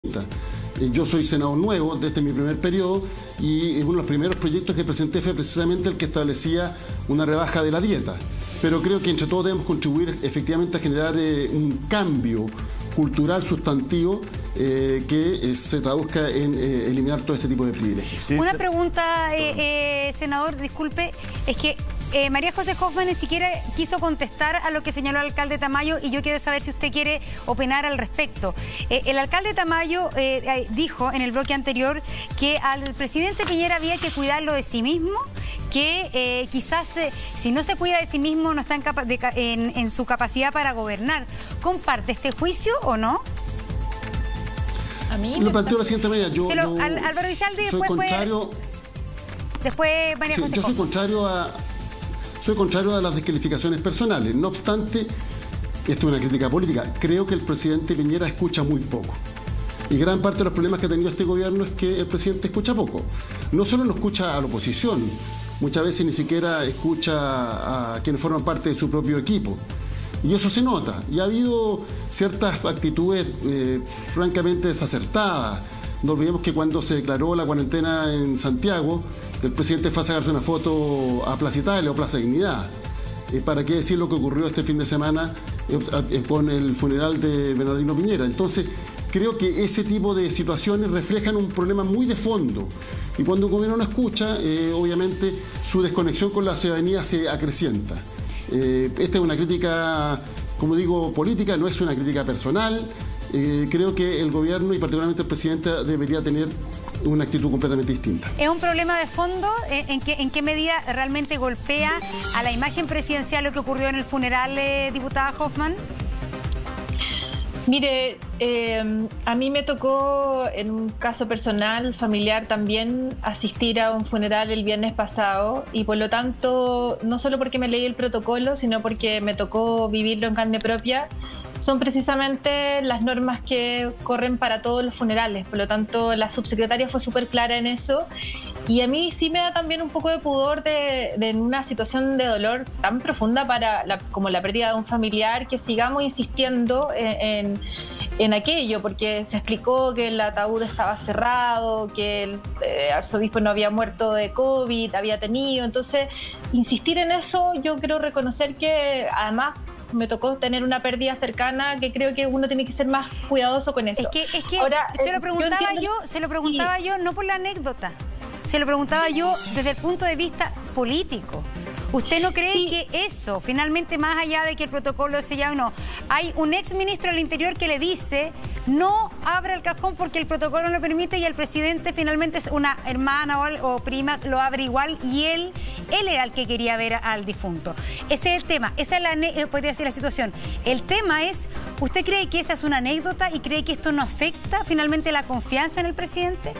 Yo soy senador nuevo desde mi primer periodo y uno de los primeros proyectos que presenté fue precisamente el que establecía una rebaja de la dieta. Pero creo que entre todos debemos contribuir efectivamente a generar un cambio cultural sustantivo que se traduzca en eliminar todo este tipo de privilegios. Sí, una pregunta, senador, disculpe, es que María José Hoffman ni siquiera quiso contestar a lo que señaló el alcalde Tamayo y yo quiero saber si usted quiere opinar al respecto. El alcalde Tamayo dijo en el bloque anterior que al presidente Piñera había que cuidarlo de sí mismo, que quizás si no se cuida de sí mismo no está en su capacidad para gobernar. ¿Comparte este juicio o no? A mí lo planteo de la siguiente manera. Álvaro Elizalde soy contrario. Después María José. Yo soy contrario a las descalificaciones personales. No obstante, esto es una crítica política. Creo que el presidente Piñera escucha muy poco. Y gran parte de los problemas que ha tenido este gobierno es que el presidente escucha poco. No solo no escucha a la oposición, muchas veces ni siquiera escucha a quienes forman parte de su propio equipo. Y eso se nota. Y ha habido ciertas actitudes francamente desacertadas. No olvidemos que cuando se declaró la cuarentena en Santiago, el presidente fue a sacarse una foto a Plaza Italia o Plaza Dignidad. ¿Para qué decir lo que ocurrió este fin de semana con el funeral de Bernardino Piñera? Entonces, creo que ese tipo de situaciones reflejan un problema muy de fondo. Y cuando un gobierno no escucha, obviamente su desconexión con la ciudadanía se acrecienta. Esta es una crítica, como digo, política, no es una crítica personal. Creo que el gobierno y particularmente el presidente debería tener una actitud completamente distinta. ¿Es un problema de fondo? ¿En qué medida realmente golpea a la imagen presidencial lo que ocurrió en el funeral, diputada Hoffman? Mire, a mí me tocó, en un caso personal, familiar también, asistir a un funeral el viernes pasado y por lo tanto, no solo porque me leí el protocolo, sino porque me tocó vivirlo en carne propia, son precisamente las normas que corren para todos los funerales. Por lo tanto, la subsecretaria fue súper clara en eso. Y a mí sí me da también un poco de pudor en una situación de dolor tan profunda como la pérdida de un familiar, que sigamos insistiendo en aquello, porque se explicó que el ataúd estaba cerrado, que el arzobispo no había muerto de COVID, había tenido. Entonces, insistir en eso, yo creo reconocer que además me tocó tener una pérdida cercana, que creo que uno tiene que ser más cuidadoso con eso. Es que ahora, se lo preguntaba yo no por la anécdota, se lo preguntaba yo desde el punto de vista político. ¿Usted no cree que eso, finalmente, más allá de que el protocolo es sellado o no, hay un ex ministro del Interior que le dice no abra el cajón porque el protocolo no lo permite, y el presidente finalmente es una hermana o prima, lo abre igual, y él era el que quería ver al difunto? Ese es el tema, esa es podría ser la situación. El tema es, ¿usted cree que esa es una anécdota y cree que esto no afecta finalmente la confianza en el presidente?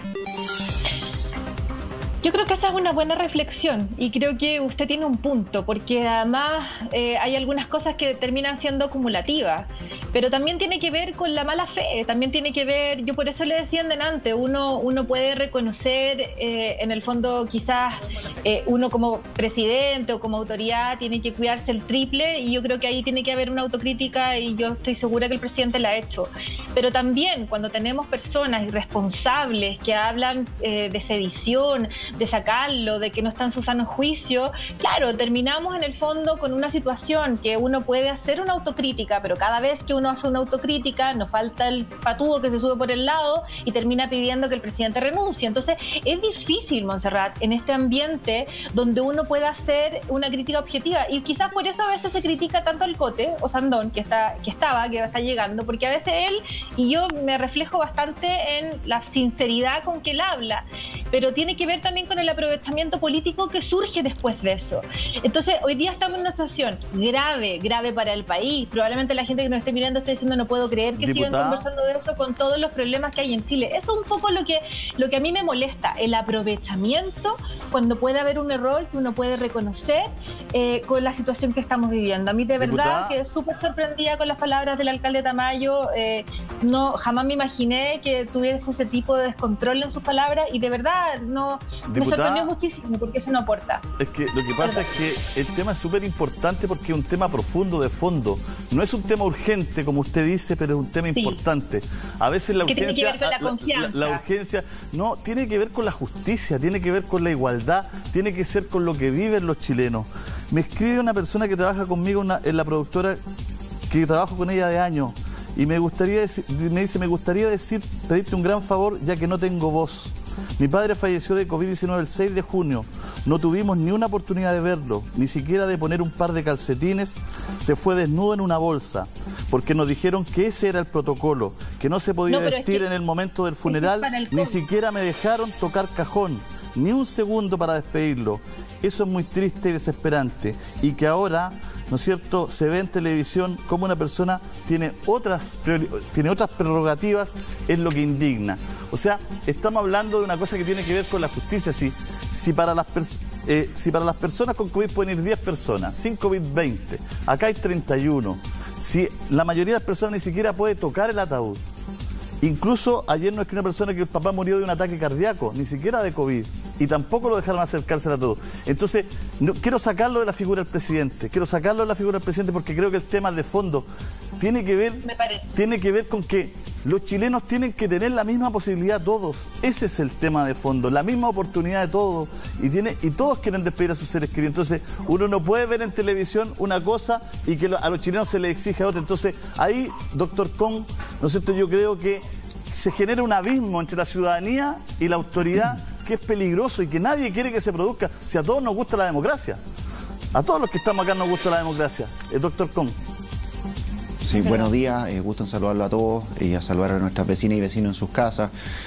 Yo creo que esa es una buena reflexión y creo que usted tiene un punto, porque además hay algunas cosas que terminan siendo acumulativas, pero también tiene que ver con la mala fe, también tiene que ver, yo por eso le decía delante, uno puede reconocer, en el fondo quizás uno como presidente o como autoridad tiene que cuidarse el triple, y yo creo que ahí tiene que haber una autocrítica, y yo estoy segura que el presidente la ha hecho. Pero también cuando tenemos personas irresponsables que hablan de sedición, de sacarlo, de que no está en su sano juicio, claro, terminamos en el fondo con una situación que uno puede hacer una autocrítica, pero cada vez que uno hace una autocrítica nos falta el patudo que se sube por el lado y termina pidiendo que el presidente renuncie. Entonces es difícil, Montserrat, en este ambiente donde uno puede hacer una crítica objetiva, y quizás por eso a veces se critica tanto al Cote o Sandón, que está llegando, porque a veces él, y yo me reflejo bastante en la sinceridad con que él habla, pero tiene que ver también con el aprovechamiento político que surge después de eso. Entonces, hoy día estamos en una situación grave para el país. Probablemente la gente que nos esté mirando esté diciendo, no puedo creer que sigan conversando de eso con todos los problemas que hay en Chile. Eso es un poco lo que a mí me molesta, el aprovechamiento cuando puede haber un error que uno puede reconocer con la situación que estamos viviendo. A mí de verdad quedé súper sorprendida con las palabras del alcalde Tamayo. Jamás me imaginé que tuviese ese tipo de descontrol en sus palabras, y de verdad verdad no me sorprendió muchísimo porque eso no aporta. Es que lo que pasa es que el tema es súper importante porque es un tema profundo, de fondo. No es un tema urgente, como usted dice, pero es un tema importante. A veces la urgencia... Tiene que ver con la confianza. La urgencia no, tiene que ver con la justicia, tiene que ver con la igualdad, tiene que ser con lo que viven los chilenos. Me escribe una persona que trabaja conmigo en la productora, que trabajo con ella de años, y me dice, me gustaría pedirte un gran favor, ya que no tengo voz. Mi padre falleció de COVID-19 el 6 de junio. No tuvimos ni una oportunidad de verlo, ni siquiera de poner un par de calcetines. Se fue desnudo en una bolsa, porque nos dijeron que ese era el protocolo, que no se podía vestir en el momento del funeral, ni siquiera me dejaron tocar cajón, ni un segundo para despedirlo. Eso es muy triste y desesperante. Y que ahora, ¿no es cierto?, se ve en televisión como una persona tiene otras prerrogativas, es lo que indigna. O sea, estamos hablando de una cosa que tiene que ver con la justicia. Si para las personas con COVID pueden ir 10 personas, sin COVID 20, acá hay 31. Si la mayoría de las personas ni siquiera puede tocar el ataúd. Incluso ayer nos escribió una persona que el papá murió de un ataque cardíaco, ni siquiera de COVID, y tampoco lo dejaron acercarse a todo. Entonces, quiero sacarlo de la figura del presidente, porque creo que el tema de fondo tiene que ver con que los chilenos tienen que tener la misma posibilidad todos. Ese es el tema de fondo, la misma oportunidad de todos, y todos quieren despedir a sus seres queridos. Entonces, uno no puede ver en televisión una cosa y que a los chilenos se les exige otra. Entonces, ahí, doctor Con, ¿no es cierto?, yo creo que se genera un abismo entre la ciudadanía y la autoridad que es peligroso y que nadie quiere que se produzca. Si a todos nos gusta la democracia, a todos los que estamos acá nos gusta la democracia. Doctor Con. Sí, buenos días, gusto en saludarlo a todos y a saludar a nuestras vecinas y vecinos en sus casas.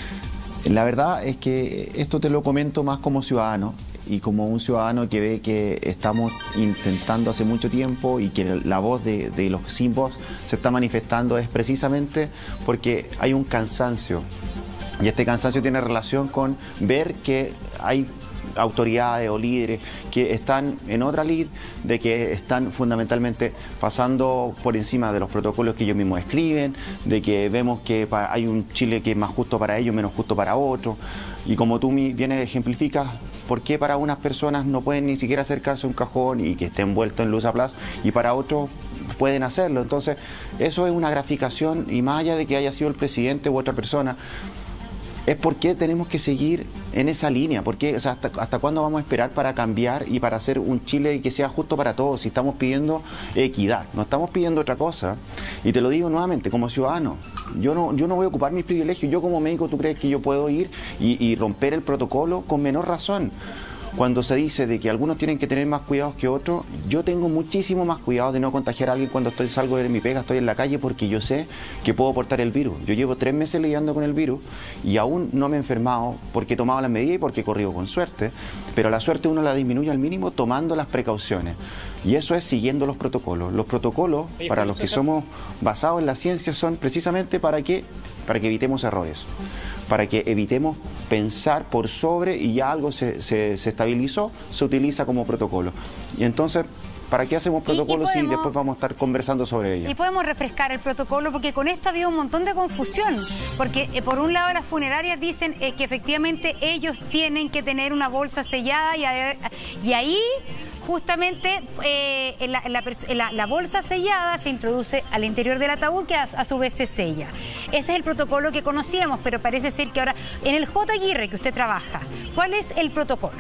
La verdad es que esto te lo comento más como ciudadano y como un ciudadano que ve que estamos intentando hace mucho tiempo y que la voz de los sin voz se está manifestando es precisamente porque hay un cansancio. Y este cansancio tiene relación con ver que hay autoridades o líderes que están en otra lid, de que están fundamentalmente pasando por encima de los protocolos que ellos mismos escriben, de que vemos que hay un Chile que es más justo para ellos, menos justo para otros. Y como tú bien ejemplificas, ¿por qué para unas personas no pueden ni siquiera acercarse a un cajón y que esté envuelto en luz a plazo y para otros pueden hacerlo? Entonces, eso es una graficación, y más allá de que haya sido el presidente u otra persona, es por qué tenemos que seguir en esa línea. Porque, o sea, ¿hasta cuándo vamos a esperar para cambiar y para hacer un Chile que sea justo para todos? Si estamos pidiendo equidad, no estamos pidiendo otra cosa. Y te lo digo nuevamente, como ciudadano, yo no voy a ocupar mis privilegios. Yo como médico, ¿tú crees que yo puedo ir y romper el protocolo? Con menor razón. Cuando se dice de que algunos tienen que tener más cuidados que otros, yo tengo muchísimo más cuidado de no contagiar a alguien cuando salgo de mi pega, estoy en la calle, porque yo sé que puedo portar el virus. Yo llevo 3 meses lidiando con el virus y aún no me he enfermado porque he tomado las medidas y porque he corrido con suerte, pero la suerte uno la disminuye al mínimo tomando las precauciones. Y eso es siguiendo los protocolos. Los protocolos, para los que somos basados en la ciencia, son precisamente para que evitemos errores, para que evitemos pensar por sobre y ya algo se estabilizó, se utiliza como protocolo. Y entonces, ¿para qué hacemos protocolos si después vamos a estar conversando sobre ello? Y podemos refrescar el protocolo, porque con esto había un montón de confusión. Porque por un lado las funerarias dicen que efectivamente ellos tienen que tener una bolsa sellada y ahí justamente la bolsa sellada se introduce al interior del ataúd, que a su vez se sella. Ese es el protocolo que conocíamos, pero parece ser que ahora, en el J. Aguirre que usted trabaja, ¿cuál es el protocolo?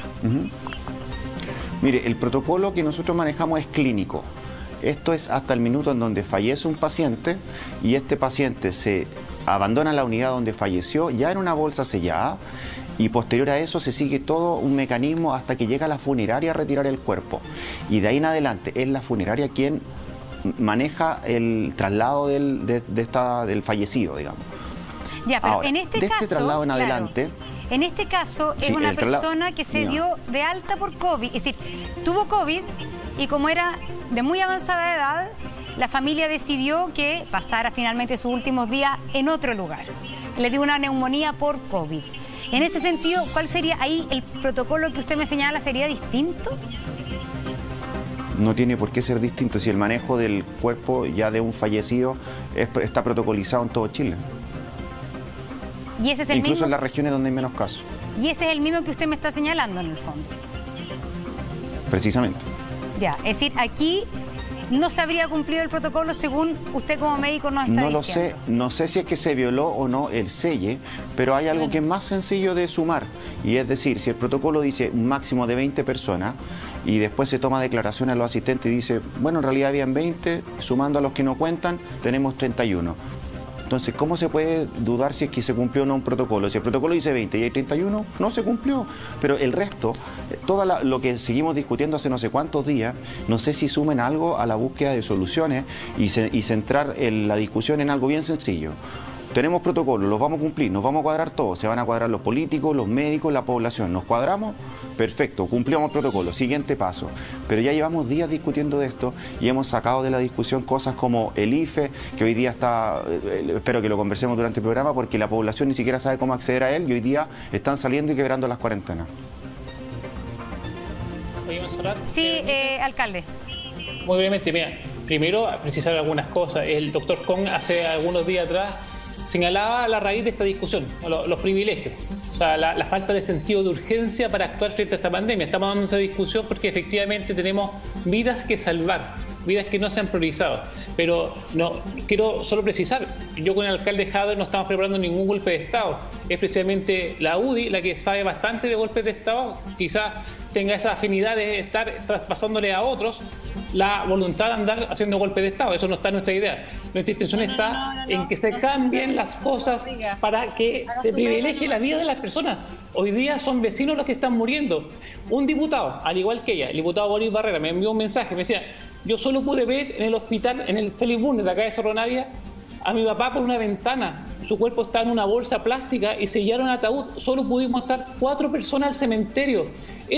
Mire, el protocolo que nosotros manejamos es clínico. Esto es hasta el minuto en donde fallece un paciente y este paciente se abandona la unidad donde falleció ya en una bolsa sellada, y posterior a eso se sigue todo un mecanismo hasta que llega la funeraria a retirar el cuerpo. Y de ahí en adelante es la funeraria quien maneja el traslado del fallecido, digamos. Ya, pero ahora, en este caso, este traslado en adelante... En este caso es una persona que se dio de alta por COVID, es decir, tuvo COVID y como era de muy avanzada edad, la familia decidió que pasara finalmente sus últimos días en otro lugar. Le dio una neumonía por COVID. En ese sentido, ¿cuál sería ahí el protocolo que usted me señala? ¿Sería distinto? No tiene por qué ser distinto si el manejo del cuerpo ya de un fallecido está protocolizado en todo Chile. Y ese es el Incluso mismo, en las regiones donde hay menos casos. y ese es el mismo que usted me está señalando en el fondo. Precisamente. Ya, es decir, aquí no se habría cumplido el protocolo según usted como médico nos está No lo diciendo. sé, no sé si es que se violó o no el selle, pero hay algo que es más sencillo de sumar. Y es decir, si el protocolo dice un máximo de 20 personas y después se toma declaración a los asistentes y dice, bueno, en realidad habían 20, sumando a los que no cuentan, tenemos 31. Entonces, ¿cómo se puede dudar si es que se cumplió o no un protocolo? Si el protocolo dice 20 y hay 31, no se cumplió. Pero el resto, todo lo que seguimos discutiendo hace no sé cuántos días, no sé si sumen algo a la búsqueda de soluciones y centrar la discusión en algo bien sencillo. Tenemos protocolos, los vamos a cumplir, nos vamos a cuadrar todos, se van a cuadrar los políticos, los médicos, la población. ¿Nos cuadramos? Perfecto, cumplimos el protocolo, siguiente paso. Pero ya llevamos días discutiendo de esto y hemos sacado de la discusión cosas como el IFE, que hoy día está, espero que lo conversemos durante el programa, porque la población ni siquiera sabe cómo acceder a él y hoy día están saliendo y quebrando las cuarentenas. Sí, alcalde. Muy brevemente, mira, primero precisar algunas cosas. El doctor Kong hace algunos días atrás señalaba la raíz de esta discusión, los privilegios, o sea, la falta de sentido de urgencia para actuar frente a esta pandemia. Estamos dando esta discusión porque efectivamente tenemos vidas que salvar, vidas que no se han priorizado. Pero no quiero solo precisar, yo con el alcalde Jader no estamos preparando ningún golpe de Estado. Es precisamente la UDI la que sabe bastante de golpes de Estado, quizás tenga esa afinidad de estar traspasándole a otros la voluntad de andar haciendo golpes de Estado. Eso no está en nuestra idea. Nuestra intención está en que se cambien las cosas para que se privilegie la vida de las personas. Hoy día son vecinos los que están muriendo. Un diputado, al igual que ella, el diputado Boris Barrera, me envió un mensaje, me decía, yo solo pude ver en el hospital, en el Félix Bulnes de acá de Cerro Navia, a mi papá por una ventana. Su cuerpo está en una bolsa plástica y sellaron el ataúd. Solo pudimos estar 4 personas al cementerio.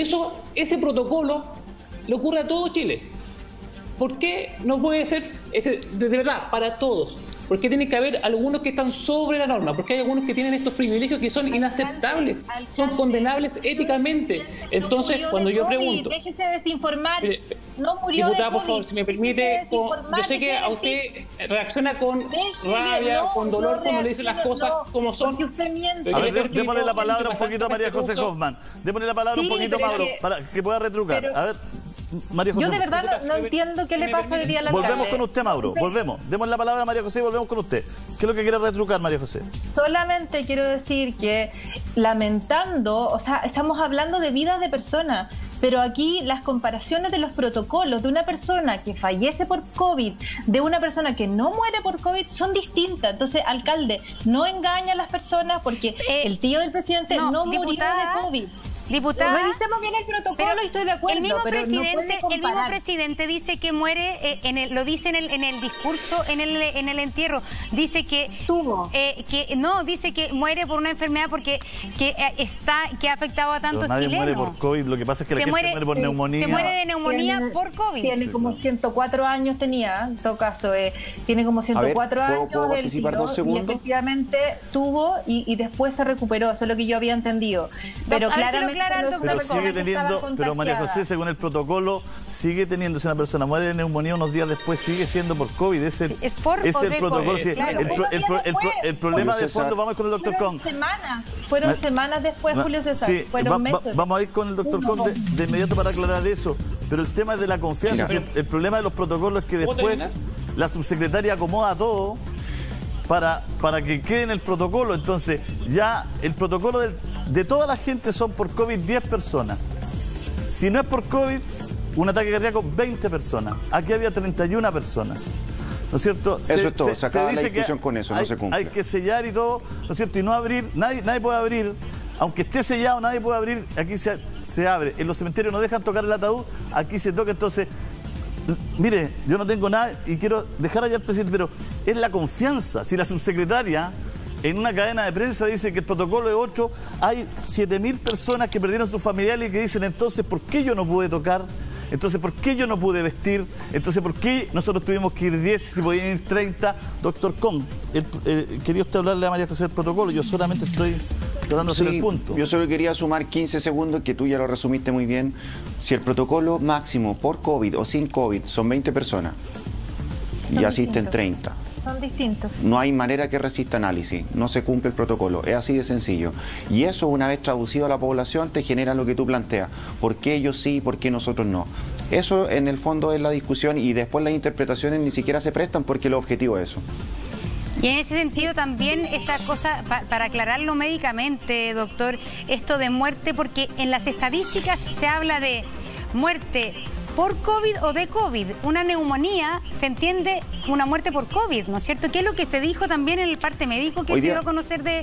Ese protocolo le ocurre a todo Chile. ¿Por qué no puede ser de verdad para todos? ¿Por qué tiene que haber algunos que están sobre la norma? Porque hay algunos que tienen estos privilegios que son inaceptables, son condenables éticamente. Entonces, cuando yo pregunto... Déjese desinformar, no murió diputada, de por favor, COVID. si me permite, yo sé que a usted reacciona con rabia, con dolor cuando le dicen las cosas como son. Porque usted miente. A ver, démosle la palabra un poquito a María José Hoffman. Démosle la palabra un poquito a Mauro, para que pueda retrucar. A ver, María José. Yo de verdad no entiendo qué le pasa hoy día a la Volvemos con usted, Mauro, volvemos. Demos la palabra a María José y volvemos con usted. ¿Qué es lo que quiere retrucar, María José? Solamente quiero decir que lamentando, o sea, estamos hablando de vidas de personas, pero aquí las comparaciones de los protocolos de una persona que fallece por COVID, de una persona que no muere por COVID, son distintas. Entonces, alcalde, no engaña a las personas porque el tío del presidente no murió de COVID. Diputada, revisemos bien el protocolo y estoy de acuerdo, el mismo pero presidente, no el mismo presidente dice que muere, lo dice en el discurso, en el entierro, dice que dice que muere por una enfermedad porque que ha afectado a tantos nadie chilenos. Muere por COVID, lo que pasa es que la gente muere por neumonía. Se muere de neumonía por COVID. Tiene como 104 años tenía, en todo caso, tiene como 104 años. ¿Puedo participar 2 segundos? Y efectivamente tuvo y después se recuperó, eso es lo que yo había entendido. Pero claramente pero sigue teniendo, pero María José, según el protocolo, sigue teniendo, si una persona muere de neumonía unos días después, sigue siendo por COVID. Es el protocolo. Sí, claro. El problema de fondo, vamos con el doctor Kong. Fueron semanas después, Julio César. Sí, fueron meses. Vamos a ir con el doctor Kong de inmediato para aclarar eso. Pero el tema es de la confianza. El problema de los protocolos es que después la subsecretaria acomoda todo para que quede en el protocolo. Entonces, ya el protocolo de toda la gente son por COVID 10 personas. Si no es por COVID, un ataque cardíaco, 20 personas. Aquí había 31 personas. ¿No es cierto? Eso es todo, se acaba la discusión con eso, no se cumple. Hay que sellar y todo, ¿no es cierto? Y no abrir, nadie puede abrir. Aunque esté sellado, nadie puede abrir. Aquí se abre. En los cementerios no dejan tocar el ataúd, aquí se toca. Entonces, mire, yo no tengo nada y quiero dejar allá al presidente, pero es la confianza. Si la subsecretaria en una cadena de prensa dice que el protocolo es 8, hay 7.000 personas que perdieron sus familiares y que dicen, entonces, ¿por qué yo no pude tocar? Entonces, ¿por qué yo no pude vestir? Entonces, ¿por qué nosotros tuvimos que ir 10 si podían ir 30? Doctor Kong, quería usted hablarle a María José del protocolo, yo solamente estoy tratando de hacer el punto. Yo solo quería sumar 15 segundos, que tú ya lo resumiste muy bien. Si el protocolo máximo por COVID o sin COVID son 20 personas y asisten 30, son distintos. No hay manera que resista análisis, no se cumple el protocolo, es así de sencillo. Y eso, una vez traducido a la población, te genera lo que tú planteas. ¿Por qué ellos sí y por qué nosotros no? Eso en el fondo es la discusión, y después las interpretaciones ni siquiera se prestan porque el objetivo es eso. Y en ese sentido también esta cosa, para aclararlo médicamente, doctor, esto de muerte, porque en las estadísticas se habla de muerte por COVID o de COVID. Una neumonía se entiende una muerte por COVID, ¿no es cierto? ¿Qué es lo que se dijo también en el parte médico que se dio a conocer del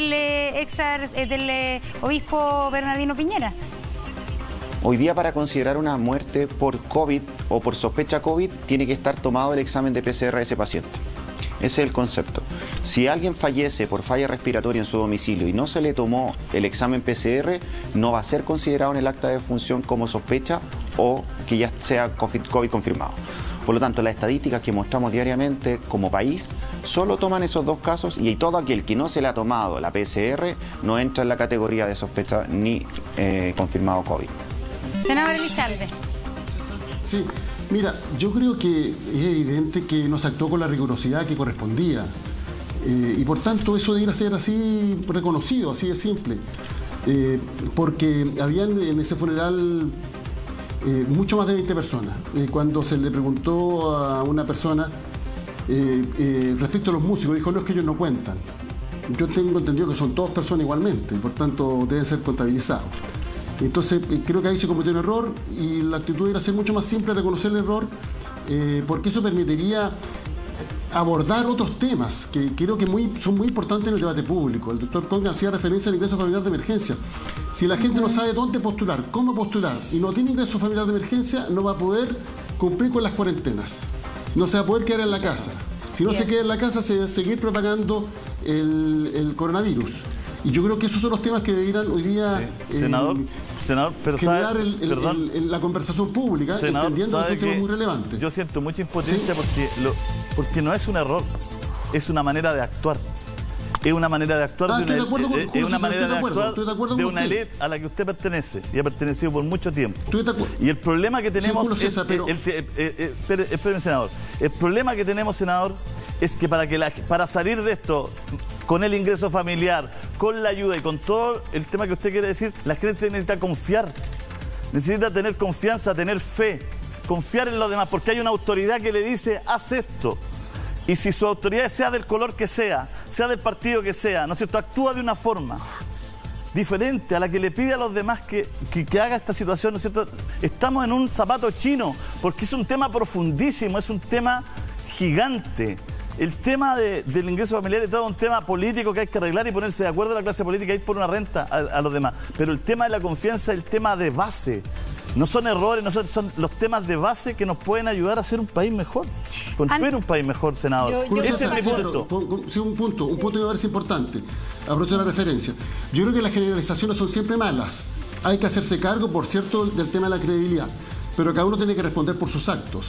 obispo Bernardino Piñera? Hoy día, para considerar una muerte por COVID o por sospecha COVID, tiene que estar tomado el examen de PCR de ese paciente. Ese es el concepto. Si alguien fallece por falla respiratoria en su domicilio y no se le tomó el examen PCR, no va a ser considerado en el acta de defunción como sospecha o que ya sea COVID confirmado. Por lo tanto, las estadísticas que mostramos diariamente como país solo toman esos dos casos, y todo aquel que no se le ha tomado la PCR no entra en la categoría de sospecha ni confirmado COVID. Senador Elizalde. Sí, mira, yo creo que es evidente que no se actuó con la rigurosidad que correspondía. Y por tanto eso debería ser así reconocido, así de simple. Porque habían en ese funeral mucho más de 20 personas. Cuando se le preguntó a una persona respecto a los músicos, dijo: no, es que ellos no cuentan. Yo tengo entendido que son todas personas igualmente, y por tanto deben ser contabilizados. Entonces creo que ahí se cometió un error, y la actitud era ser mucho más simple, reconocer el error, porque eso permitiría abordar otros temas que creo que son muy importantes en el debate público. El doctor Conga hacía referencia al ingreso familiar de emergencia. Si la gente no sabe dónde postular, cómo postular, y no tiene ingreso familiar de emergencia, no va a poder cumplir con las cuarentenas. No se va a poder quedar en la casa. Si no se queda en la casa, se va a seguir propagando el coronavirus. Y yo creo que esos son los temas que deberían hoy día senador, pero generar la conversación pública, senador, entendiendo que son temas muy relevantes. Yo siento mucha impotencia, ¿sí? porque no es un error, es una manera de actuar. Es una manera de actuar de una élite a la que usted pertenece y ha pertenecido por mucho tiempo. Y el problema que tenemos espéreme, senador. El problema que tenemos, senador, es que para salir de esto, con el ingreso familiar, con la ayuda y con todo el tema que usted quiere decir, la gente necesita confiar. Necesita tener confianza, tener fe, confiar en los demás, porque hay una autoridad que le dice: haz esto. Y si su autoridad, sea del color que sea del partido que sea, ¿no es cierto?, actúa de una forma diferente a la que le pide a los demás que haga esta situación, ¿no es cierto? Estamos en un zapato chino, porque es un tema profundísimo, es un tema gigante. El tema del ingreso familiar es todo un tema político que hay que arreglar y ponerse de acuerdo a la clase política, ir por una renta a los demás. Pero el tema de la confianza es el tema de base. No son errores, son los temas de base que nos pueden ayudar a hacer un país mejor. Construir un país mejor, senador. Ese es mi punto. Un punto que me parece importante. Aprovecho la referencia. Yo creo que las generalizaciones son siempre malas. Hay que hacerse cargo, por cierto, del tema de la credibilidad. Pero cada uno tiene que responder por sus actos.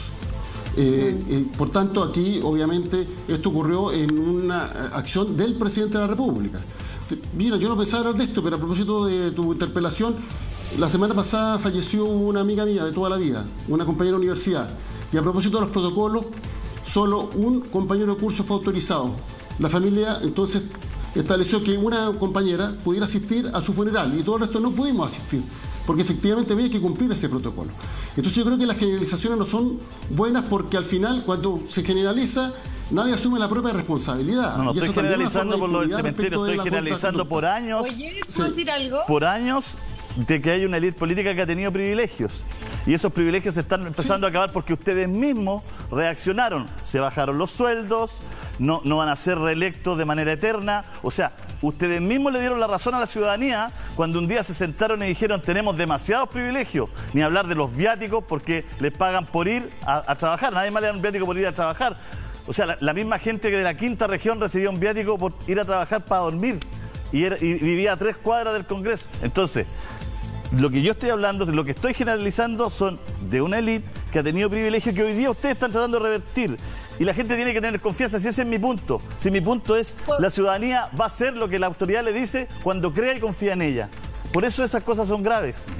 Por tanto, aquí, obviamente, esto ocurrió en una acción del presidente de la República. Mira, yo no pensaba hablar de esto, pero a propósito de tu interpelación, la semana pasada falleció una amiga mía de toda la vida, una compañera de universidad. Y a propósito de los protocolos, solo un compañero de curso fue autorizado. La familia, entonces, estableció que una compañera pudiera asistir a su funeral, y todo el resto no pudimos asistir, porque efectivamente había que cumplir ese protocolo. Entonces yo creo que las generalizaciones no son buenas, porque al final, cuando se generaliza, nadie asume la propia responsabilidad. No estoy generalizando por lo del cementerio, estoy generalizando por años. Oye, ¿puedo decir algo? Por años de que hay una élite política que ha tenido privilegios. Y esos privilegios se están empezando a acabar porque ustedes mismos reaccionaron. Se bajaron los sueldos, no van a ser reelectos de manera eterna. O sea, ustedes mismos le dieron la razón a la ciudadanía cuando un día se sentaron y dijeron: tenemos demasiados privilegios. Ni hablar de los viáticos, porque les pagan por ir a trabajar. Nadie más le da un viático por ir a trabajar. O sea, la misma gente que de la quinta región recibía un viático por ir a trabajar para dormir. Y vivía a 3 cuadras del Congreso. Entonces, lo que yo estoy hablando, lo que estoy generalizando, son de una élite que ha tenido privilegios que hoy día ustedes están tratando de revertir. Y la gente tiene que tener confianza, si ese es mi punto. Si mi punto es: la ciudadanía va a hacer lo que la autoridad le dice cuando crea y confía en ella. Por eso esas cosas son graves.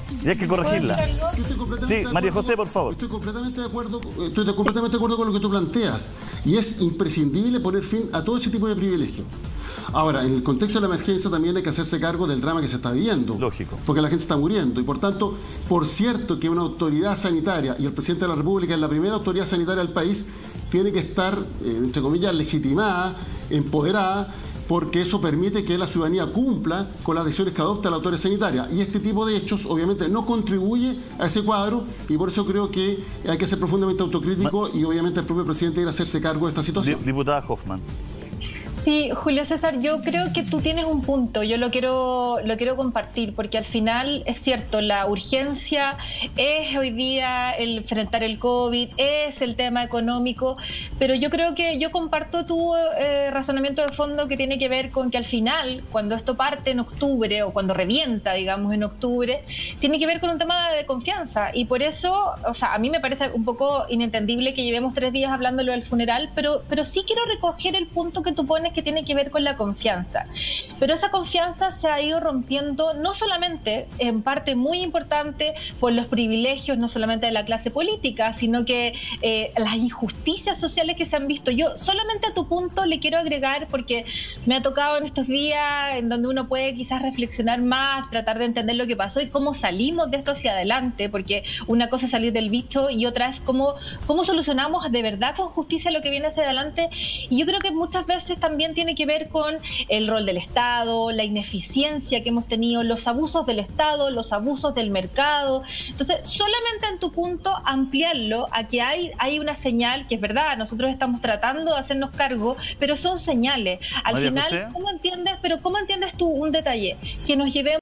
y hay que corregirla. Sí, María José, por favor. Estoy completamente de acuerdo con lo que tú planteas. Y es imprescindible poner fin a todo ese tipo de privilegios. Ahora, en el contexto de la emergencia también hay que hacerse cargo del drama que se está viviendo. Lógico. Porque la gente está muriendo. Y por tanto, por cierto que una autoridad sanitaria, y el presidente de la República es la primera autoridad sanitaria del país, tiene que estar, entre comillas, legitimada, empoderada, porque eso permite que la ciudadanía cumpla con las decisiones que adopta la autoridad sanitaria. Y este tipo de hechos, obviamente, no contribuye a ese cuadro, y por eso creo que hay que ser profundamente autocrítico y, obviamente, el propio presidente debe hacerse cargo de esta situación. Diputada Hoffman. Sí, Julio César, yo creo que tú tienes un punto, yo lo quiero compartir, porque al final es cierto, la urgencia es hoy día el enfrentar el COVID, es el tema económico, pero yo creo que yo comparto tu razonamiento de fondo que tiene que ver con que al final, cuando esto parte en octubre o cuando revienta, digamos, en octubre, tiene que ver con un tema de confianza, y por eso, o sea, a mí me parece un poco inentendible que llevemos 3 días hablándolo del funeral, pero sí quiero recoger el punto que tú pones que tiene que ver con la confianza. Pero esa confianza se ha ido rompiendo no solamente, en parte muy importante, por los privilegios, no solamente de la clase política, sino que las injusticias sociales que se han visto. Yo solamente a tu punto le quiero agregar, porque me ha tocado en estos días en donde uno puede quizás reflexionar más, tratar de entender lo que pasó y cómo salimos de esto hacia adelante, porque una cosa es salir del bicho y otra es cómo solucionamos de verdad con justicia lo que viene hacia adelante. Y yo creo que muchas veces también tiene que ver con el rol del Estado, la ineficiencia que hemos tenido, los abusos del Estado, los abusos del mercado. Entonces, solamente en tu punto ampliarlo a que hay una señal, que es verdad, nosotros estamos tratando de hacernos cargo, pero son señales. Al María final, José. ¿cómo entiendes tú un detalle? Que nos llevemos